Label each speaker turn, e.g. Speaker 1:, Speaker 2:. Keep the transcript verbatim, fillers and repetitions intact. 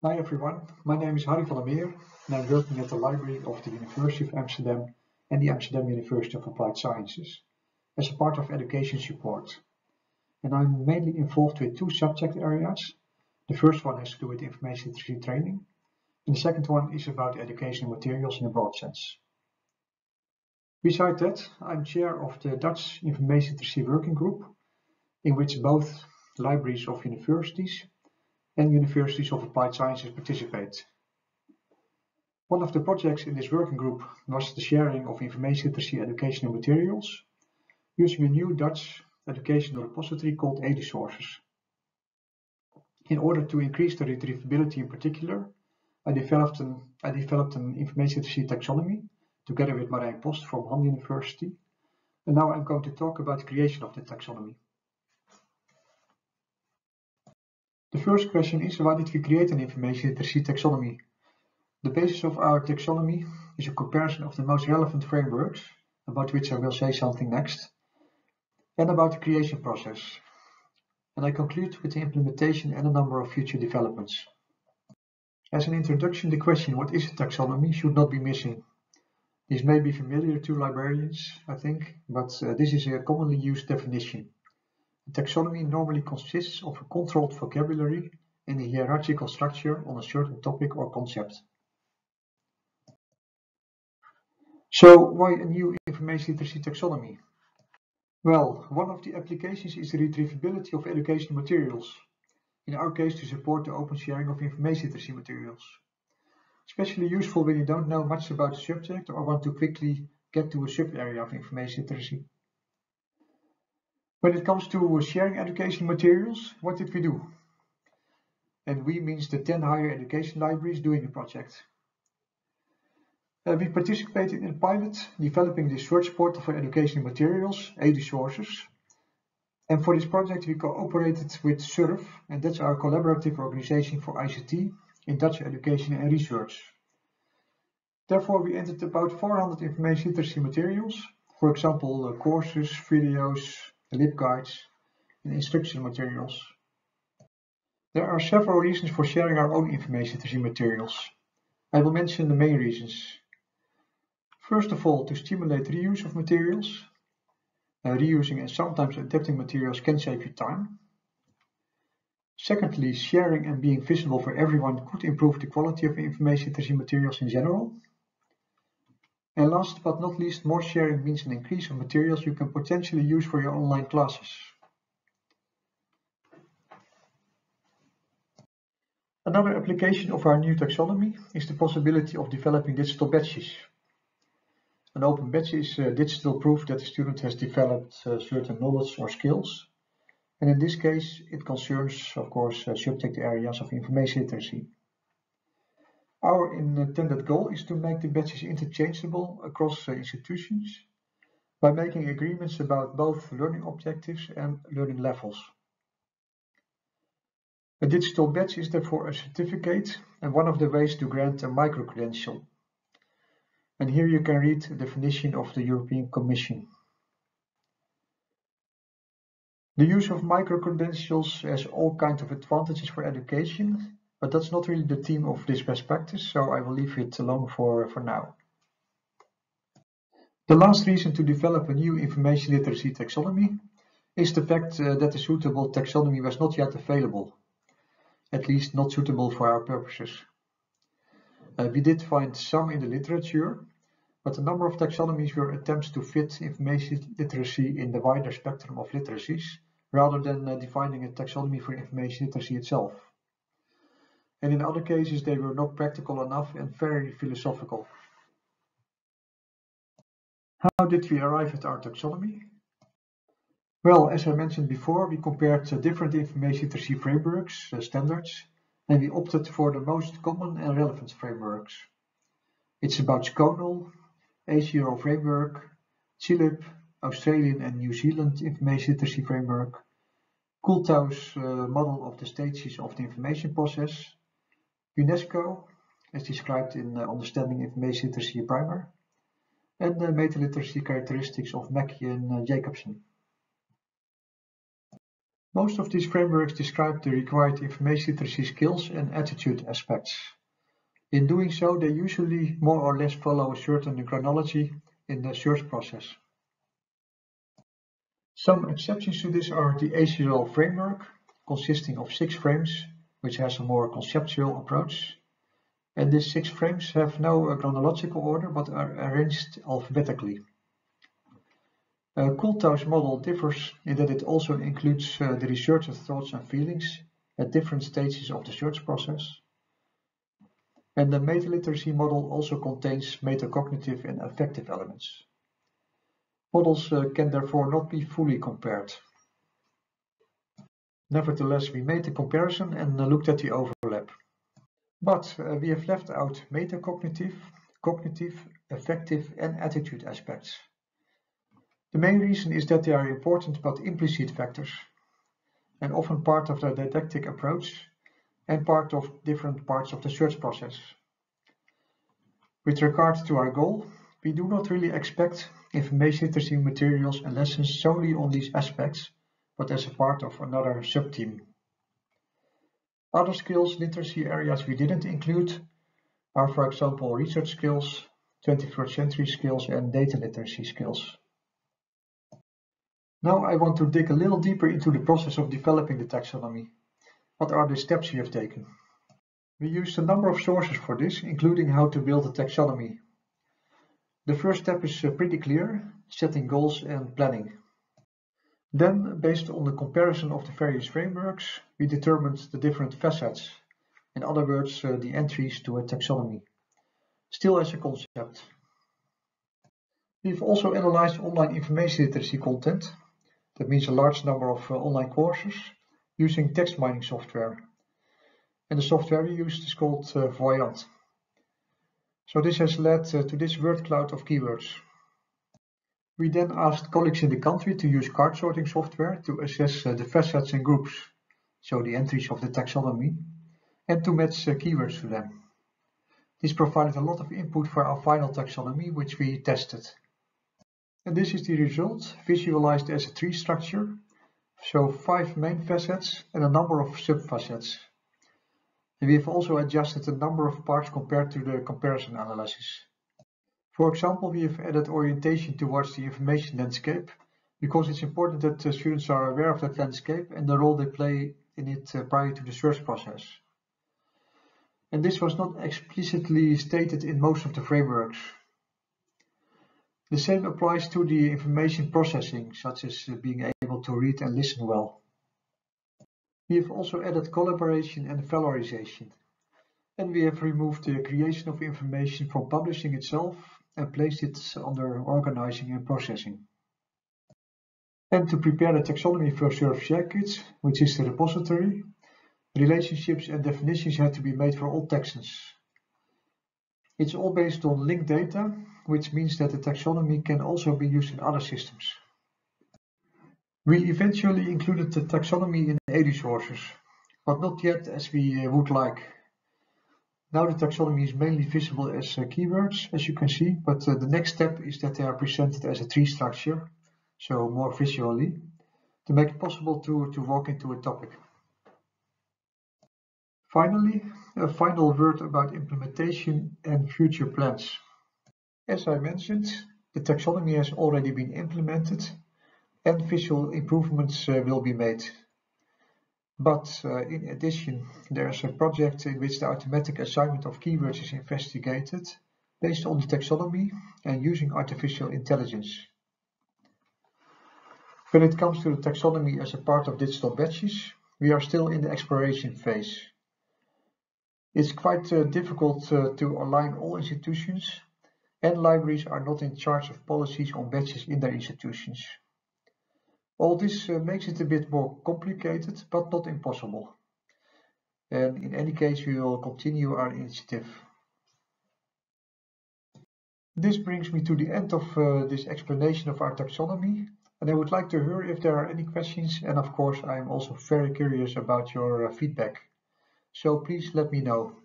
Speaker 1: Hi everyone, my name is Harry van der Meer and I'm working at the library of the University of Amsterdam and the Amsterdam University of Applied Sciences as a part of education support. And I'm mainly involved with two subject areas. The first one has to do with information literacy training and the second one is about educational materials in a broad sense. Besides that, I'm chair of the Dutch Information Literacy Working Group, in which both libraries of universities and universities of applied sciences participate. One of the projects in this working group was the sharing of information literacy educational materials using a new Dutch educational repository called EduSources. In order to increase the retrievability in particular, I developed an, I developed an information literacy taxonomy together with Marijn Post from Han University, and now I'm going to talk about the creation of the taxonomy. The first question is, why did we create an information literacy taxonomy? The basis of our taxonomy is a comparison of the most relevant frameworks, about which I will say something next, and about the creation process. And I conclude with the implementation and a number of future developments. As an introduction, the question, what is a taxonomy, should not be missing. This may be familiar to librarians, I think, but uh, this is a commonly used definition. A taxonomy normally consists of a controlled vocabulary and a hierarchical structure on a certain topic or concept. So, why a new information literacy taxonomy? Well, one of the applications is the retrievability of educational materials, in our case to support the open sharing of information literacy materials. Especially useful when you don't know much about the subject or want to quickly get to a sub-area of information literacy. When it comes to sharing education materials, what did we do? And we means the ten higher education libraries doing the project. Uh, we participated in a pilot developing the search portal for educational materials, EduSources. And for this project we cooperated with S U R F, and that's our collaborative organization for I C T in Dutch education and research. Therefore we entered about four hundred information literacy materials, for example uh, courses, videos, LibGuides and instructional materials. There are several reasons for sharing our own information literacy materials. I will mention the main reasons. First of all, to stimulate reuse of materials. Uh, reusing and sometimes adapting materials can save you time. Secondly, sharing and being visible for everyone could improve the quality of information literacy materials in general. And last but not least, more sharing means an increase of materials you can potentially use for your online classes. Another application of our new taxonomy is the possibility of developing digital badges. An open badge is uh, digital proof that the student has developed uh, certain knowledge or skills. And in this case, it concerns, of course, uh, subject areas of information literacy. Our intended goal is to make the badges interchangeable across uh, institutions by making agreements about both learning objectives and learning levels. A digital badge is therefore a certificate and one of the ways to grant a micro-credential. And here you can read the definition of the European Commission. The use of micro-credentials has all kinds of advantages for education, but that's not really the theme of this best practice, so I will leave it alone for, for now. The last reason to develop a new information literacy taxonomy is the fact uh, that a suitable taxonomy was not yet available, at least not suitable for our purposes. Uh, we did find some in the literature, but a number of taxonomies were attempts to fit information literacy in the wider spectrum of literacies, rather than uh, defining a taxonomy for information literacy itself. And in other cases they were not practical enough and very philosophical. How did we arrive at our taxonomy? Well, as I mentioned before, we compared uh, different information literacy frameworks, uh, standards, and we opted for the most common and relevant frameworks. It's about SCONAL, A C R O framework, C L I P, Australian and New Zealand information literacy framework, Coulthard's uh, model of the stages of the information process, UNESCO, as described in uh, Understanding Information Literacy Primer, and the meta-literacy characteristics of Mackey and uh, Jacobson. Most of these frameworks describe the required information literacy skills and attitude aspects. In doing so, they usually more or less follow a certain chronology in the search process. Some exceptions to this are the A C L framework, consisting of six frames, which has a more conceptual approach. And these six frames have no chronological order, but are arranged alphabetically. Uh, Coulthard's model differs in that it also includes uh, the researcher's thoughts and feelings at different stages of the search process. And the meta-literacy model also contains metacognitive and affective elements. Models uh, can therefore not be fully compared. Nevertheless, we made the comparison and uh, looked at the overlap. But uh, we have left out metacognitive, cognitive, affective and attitude aspects. The main reason is that they are important but implicit factors, and often part of the didactic approach and part of different parts of the search process. With regard to our goal, we do not really expect information literacy materials and lessons solely on these aspects, but as a part of another sub-team. Other skills literacy areas we didn't include are, for example, research skills, twenty-first century skills and data literacy skills. Now I want to dig a little deeper into the process of developing the taxonomy. What are the steps we have taken? We used a number of sources for this, including how to build a taxonomy. The first step is pretty clear, setting goals and planning. Then, based on the comparison of the various frameworks, we determined the different facets, in other words, uh, the entries to a taxonomy, still as a concept. We've also analyzed online information literacy content. That means a large number of uh, online courses using text mining software. And the software we used is called uh, Voyant. So this has led uh, to this word cloud of keywords. We then asked colleagues in the country to use card sorting software to assess uh, the facets and groups, so the entries of the taxonomy, and to match uh, keywords to them. This provided a lot of input for our final taxonomy, which we tested. And this is the result, visualized as a tree structure, so five main facets and a number of sub-facets. And we have also adjusted the number of parts compared to the comparison analysis. For example, we have added orientation towards the information landscape, because it's important that the students are aware of that landscape and the role they play in it uh, prior to the search process. And this was not explicitly stated in most of the frameworks. The same applies to the information processing, such as being able to read and listen well. We have also added collaboration and valorization. And we have removed the creation of information from publishing itself and placed it under organizing and processing. And to prepare the taxonomy for SurfShareKit, which is the repository, relationships and definitions had to be made for all taxons. It's all based on linked data, which means that the taxonomy can also be used in other systems. We eventually included the taxonomy in Edusources, but not yet as we would like. Now the taxonomy is mainly visible as uh, keywords, as you can see, but uh, the next step is that they are presented as a tree structure, so more visually, to make it possible to, to walk into a topic. Finally, a final word about implementation and future plans. As I mentioned, the taxonomy has already been implemented and visual improvements uh, will be made. But uh, in addition, there is a project in which the automatic assignment of keywords is investigated based on the taxonomy and using artificial intelligence. When it comes to the taxonomy as a part of digital badges, we are still in the exploration phase. It's quite uh, difficult uh, to align all institutions, and libraries are not in charge of policies on badges in their institutions. All this uh, makes it a bit more complicated, but not impossible. And in any case, we will continue our initiative. This brings me to the end of uh, this explanation of our taxonomy, and I would like to hear if there are any questions, and of course I am also very curious about your uh, feedback. So please let me know.